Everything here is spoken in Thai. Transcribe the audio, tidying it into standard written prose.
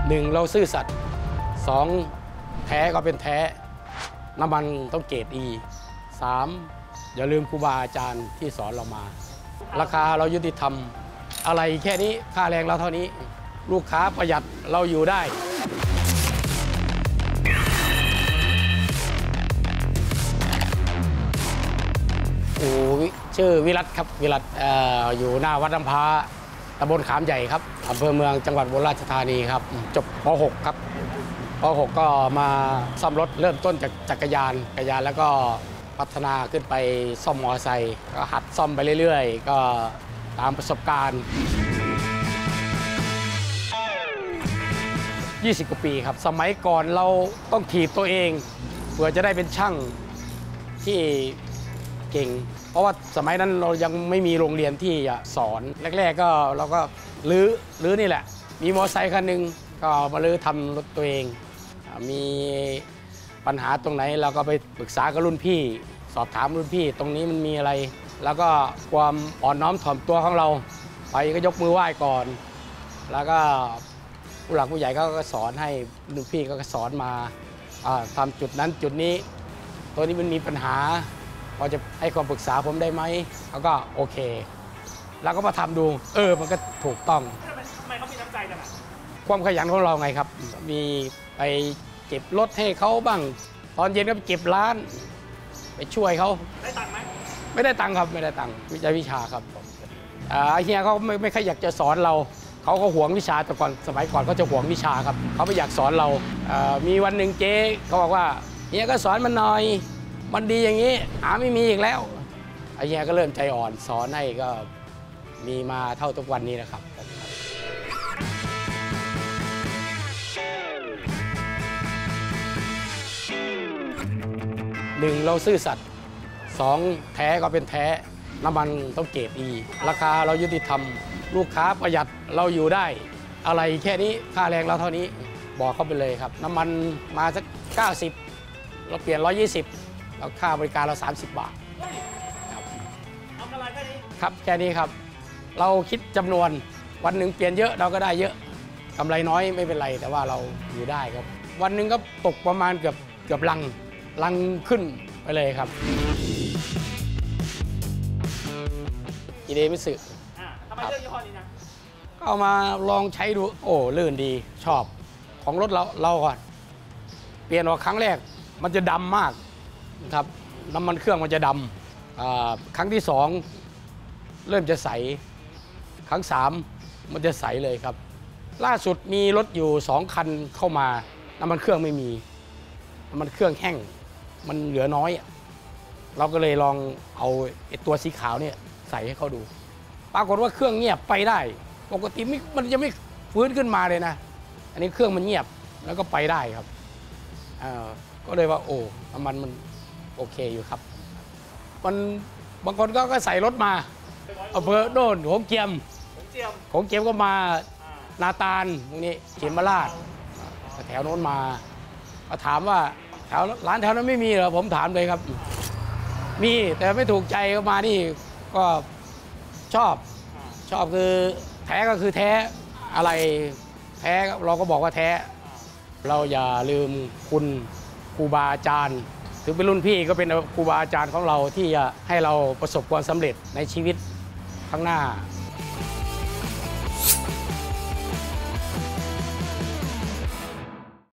1เราซื่อสัตย์2แท้ก็เป็นแท้น้ำมันต้องเกรด E 3อย่าลืมครูบาอาจารย์ที่สอนเรามาราคาเรายุติธรรมอะไรแค่นี้ค่าแรงเราเท่านี้ลูกค้าประหยัดเราอยู่ได้ชื่อวิรัตครับวิรัตอยู่หน้าวัดน้ำพาตำบลขามใหญ่ครับอำเภอเมืองจังหวัดอุบลราชธานีครับจบป .6 ครับป .6 ก็มาซ่อมรถเริ่มต้นจากจักรยานแล้วก็พัฒนาขึ้นไปซ่อมมอเตอร์ไซค์ก็หัดซ่อมไปเรื่อยๆก็ตามประสบการณ์20 กว่าปีครับสมัยก่อนเราต้องถีบตัวเองเพื่อจะได้เป็นช่างที่เก่งเพราะว่าสมัยนั้นเรายังไม่มีโรงเรียนที่จะสอนแรกๆก็เราก็ลื้อนี่แหละมีมอเตอร์ไซค์คันหนึ่งก็มาลื้อทำรถตัวเองมีปัญหาตรงไหนเราก็ไปปรึกษากับรุ่นพี่สอบถามรุ่นพี่ตรงนี้มันมีอะไรแล้วก็ความอ่อนน้อมถ่อมตัวของเราไปก็ยกมือไหว้ก่อนแล้วก็ผู้หลักผู้ใหญ่ก็สอนให้รุ่นพี่ก็สอนมาทำจุดนั้นจุดนี้ตัวนี้มันมีปัญหาพอจะให้ความปรึกษาผมได้ไหมเขาก็โอเคแล้วก็มาทำดูมันก็ถูกต้องทำไมเขามีน้ำใจจังความขยันของเราไงครับมีไปเก็บรถให้เขาบ้างตอนเย็นก็ไปเก็บร้านไปช่วยเขาได้ตังค์ไหมไม่ได้ตังค์ครับไม่ได้ตังค์วิชาครับเฮียเขาไม่ค่อยอยากจะสอนเราเขาก็หวงวิชาแต่ก่อนสมัยก่อนเขาจะหวงวิชาครับเขาไม่อยากสอนเรามีวันหนึ่งเจ๊เขาบอกว่าเฮียก็สอนมันหน่อยมันดีอย่างนี้ไม่มีอีกแล้วเฮียก็เริ่มใจอ่อนสอนให้ก็มีมาเท่าทุกวันนี้นะครับ1เราซื่อสัตย์2แท้ก็เป็นแท้น้ำมันต้องเกรด E ราคาเรายุติธรรมลูกค้าประหยัดเราอยู่ได้อะไรแค่นี้ค่าแรงเราเท่านี้บอกเขาไปเลยครับน้ำมันมาสัก90เราเปลี่ยน120แล้วค่าบริการเรา30 บาทครับเอากำไรแค่นี้ครับแค่นี้ครับเราคิดจำนวนวันหนึ่งเปลี่ยนเยอะเราก็ได้เยอะกำไรน้อยไม่เป็นไรแต่ว่าเราอยู่ได้ครับวันหนึ่งก็ตกประมาณเกือบลังขึ้นไปเลยครับอีเดมิสึทำไมเลือกยี่ห้อนี้นะก็เอามาลองใช้ดูลื่นดีชอบของรถเราก่อนเปลี่ยนออกครั้งแรกมันจะดำมากครับน้ำมันเครื่องมันจะดำครั้งที่2เริ่มจะใสครั้ง3มันจะใสเลยครับล่าสุดมีรถอยู่2 คันเข้ามาน้ำมันเครื่องไม่มีน้ำมันเครื่องแห้งมันเหลือน้อยเราก็เลยลองเอาตัวสีขาวเนี่ยใส่ให้เขาดูปรากฏว่าเครื่องเงียบไปได้ปกติมันจะไม่ฟื้นขึ้นมาเลยนะอันนี้เครื่องมันเงียบแล้วก็ไปได้ครับก็เลยว่าน้ำมันโอเคอยู่ครับมันบางคนก็ใส่รถมาอำเภอโน่นของเกียมก็มานาตาลตรงนี้เขมราชแถวโน้นมาถามว่าร้านแถวนั้นไม่มีเหรอผมถามเลยครับมีแต่ไม่ถูกใจก็มานี่ก็ชอบคือแท้ก็คือแท้อะไรแท้เราก็บอกว่าแท้เราอย่าลืมคุณครูบาอาจารย์ถึงเป็นรุ่นพี่ก็เป็นครูบาอาจารย์ของเราที่จะให้เราประสบความสำเร็จในชีวิตข้างหน้า